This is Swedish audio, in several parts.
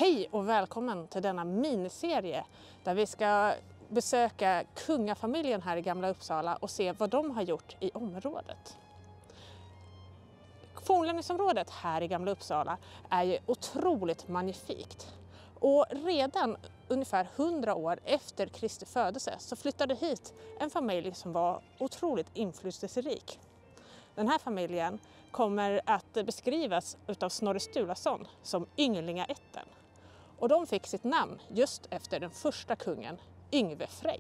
Hej och välkommen till denna miniserie där vi ska besöka kungafamiljen här i Gamla Uppsala och se vad de har gjort i området. Fornlämningsområdet här i Gamla Uppsala är ju otroligt magnifikt. Och redan ungefär 100 år efter Kristi födelse så flyttade hit en familj som var otroligt inflytelserik. Den här familjen kommer att beskrivas av Snorre Sturlason som ynglingaätten. Och de fick sitt namn just efter den första kungen, Yngve Frej.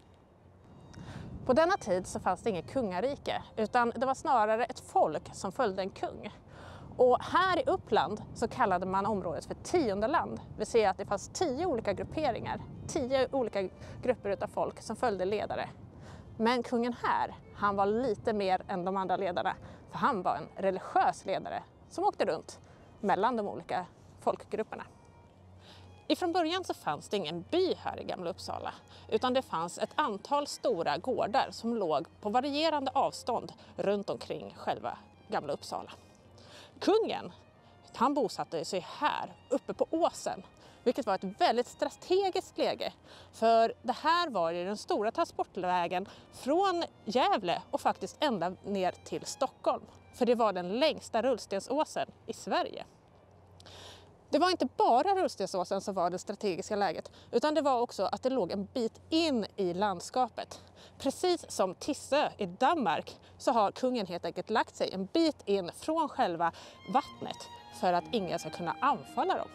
På denna tid så fanns det inget kungarike utan det var snarare ett folk som följde en kung. Och här i Uppland så kallade man området för Tiondeland. Det vill säga att det fanns 10 olika grupperingar, 10 olika grupper av folk som följde ledare. Men kungen här, han var lite mer än de andra ledarna. För han var en religiös ledare som åkte runt mellan de olika folkgrupperna. Ifrån början så fanns det ingen by här i Gamla Uppsala. Utan det fanns ett antal stora gårdar som låg på varierande avstånd runt omkring själva Gamla Uppsala. Kungen, han bosatte sig här uppe på åsen. Vilket var ett väldigt strategiskt läge. För det här var ju den stora transportvägen från Gävle och faktiskt ända ner till Stockholm. För det var den längsta rullstensåsen i Sverige. Det var inte bara rullstensåsen som var det strategiska läget. Utan det var också att det låg en bit in i landskapet. Precis som Tissö i Danmark så har kungen helt enkelt lagt sig en bit in från själva vattnet. För att ingen ska kunna anfalla dem.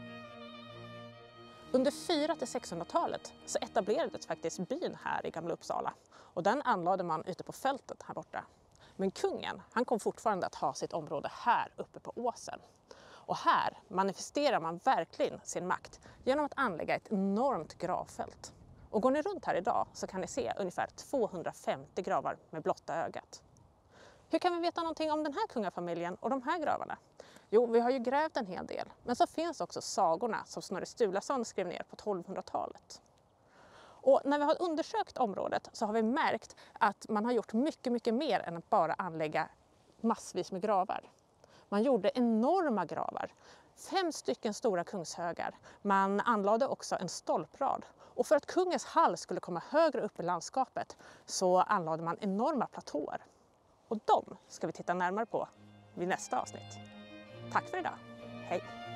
Under 400-600-talet så etablerades faktiskt byn här i Gamla Uppsala och den anlade man ute på fältet här borta. Men kungen, han kom fortfarande att ha sitt område här uppe på åsen. Och här manifesterar man verkligen sin makt genom att anlägga ett enormt gravfält. Och går ni runt här idag så kan ni se ungefär 250 gravar med blotta ögat. Hur kan vi veta någonting om den här kungafamiljen och de här gravarna? Jo, vi har ju grävt en hel del. Men så finns också sagorna som Snorre Sturlason skrev ner på 1200-talet. Och när vi har undersökt området så har vi märkt att man har gjort mycket mer än att bara anlägga massvis med gravar. Man gjorde enorma gravar. 5 stycken stora kungshögar. Man anlade också en stolprad. Och för att kungens hall skulle komma högre upp i landskapet så anlade man enorma platåer. Och de ska vi titta närmare på vid nästa avsnitt. Tack för idag. Hej!